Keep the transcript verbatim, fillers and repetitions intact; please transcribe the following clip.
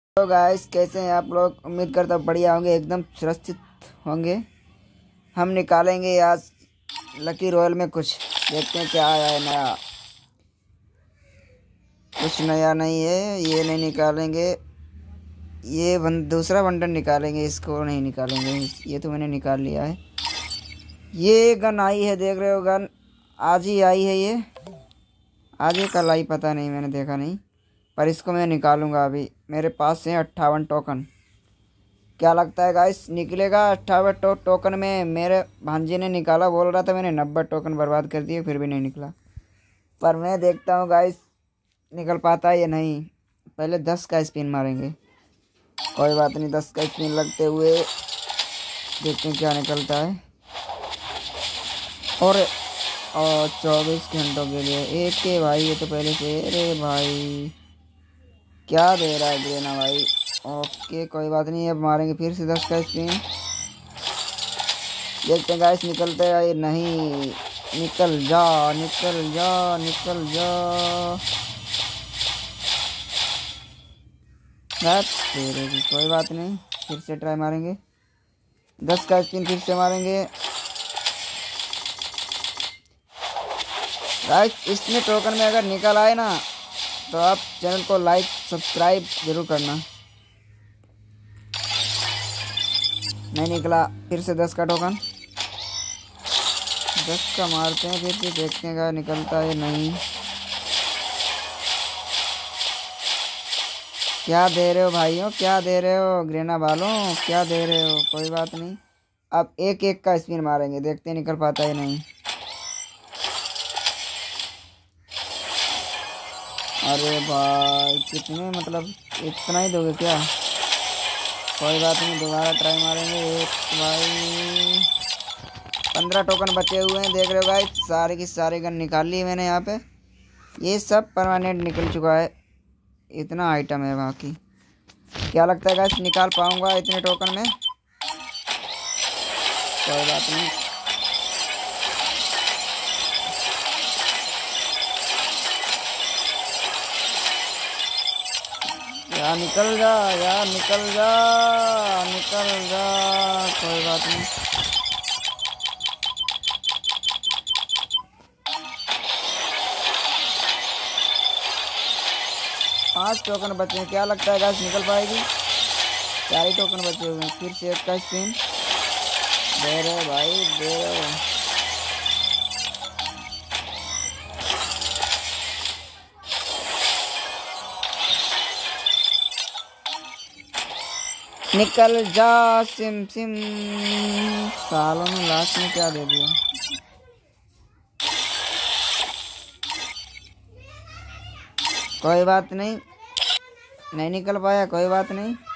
तो गाइस, कैसे हैं आप लोग। उम्मीद करता हूँ बढ़िया होंगे, एकदम सुरक्षित होंगे। हम निकालेंगे आज लकी रॉयल में कुछ, देखते हैं क्या आया है नया। कुछ नया नहीं है, ये नहीं निकालेंगे। ये वन, दूसरा बंडल निकालेंगे, इसको नहीं निकालेंगे। ये तो मैंने निकाल लिया है। ये गन आई है, देख रहे हो गन आज ही आई है। ये आज ही कल आई पता नहीं, मैंने देखा नहीं, पर इसको मैं निकालूंगा अभी। मेरे पास है अट्ठावन टोकन। क्या लगता है गाइस, निकलेगा अट्ठावन टो, टोकन में। मेरे भांजे ने निकाला, बोल रहा था मैंने नब्बे टोकन बर्बाद कर दिए, फिर भी नहीं निकला। पर मैं देखता हूँ गाइस निकल पाता है या नहीं। पहले दस का स्पिन मारेंगे, कोई बात नहीं। दस का स्पिन लगते हुए देखते हैं क्या निकलता है। और और चौबीस घंटों के लिए एक के भाई, ये तो पहले से। अरे भाई क्या दे रहा है ग्रेना भाई। ओके कोई बात नहीं, अब मारेंगे फिर से दस का स्पिन। देखते हैं गाइस निकलते हैं या नहीं। निकल जा निकल जा निकल जा। तेरे की कोई बात नहीं, फिर से ट्राई मारेंगे। दस का स्पिन फिर से मारेंगे गाइस। इसमें टोकन में अगर निकल आए ना तो आप चैनल को लाइक सब्सक्राइब जरूर करना। नहीं निकला, फिर से दस का टोकन। दस का मारते हैं, फिर से देखते हैं क्या निकलता है नहीं। क्या दे रहे हो भाइयों, क्या दे रहे हो ग्रेना वालों, क्या दे रहे हो। कोई बात नहीं, अब एक एक का स्पिन मारेंगे, देखते हैं निकल पाता है नहीं। अरे भाई कितने, मतलब इतना ही दोगे क्या। कोई बात नहीं, दोबारा ट्राई मारेंगे। एक भाई पंद्रह टोकन बचे हुए हैं, देख रहे हो गाइस। सारे की सारे गन निकाल ली मैंने यहाँ पे। ये सब परमानेंट निकल चुका है, इतना आइटम है बाकी। क्या लगता है गाइस निकाल पाऊंगा इतने टोकन में। कोई बात नहीं, यार निकल जा, यार निकल जा निकल जा। कोई बात नहीं, पांच टोकन बचे हैं। क्या लगता है गाइस निकल पाएगी। चार ही टोकन बचे हुए हैं, फिर से एक का स्पिन दे रहे भाई, दे रहे। निकल जा सिम सिम। सालों ने लास्ट में क्या दे दिया। कोई बात नहीं, नहीं निकल पाया, कोई बात नहीं।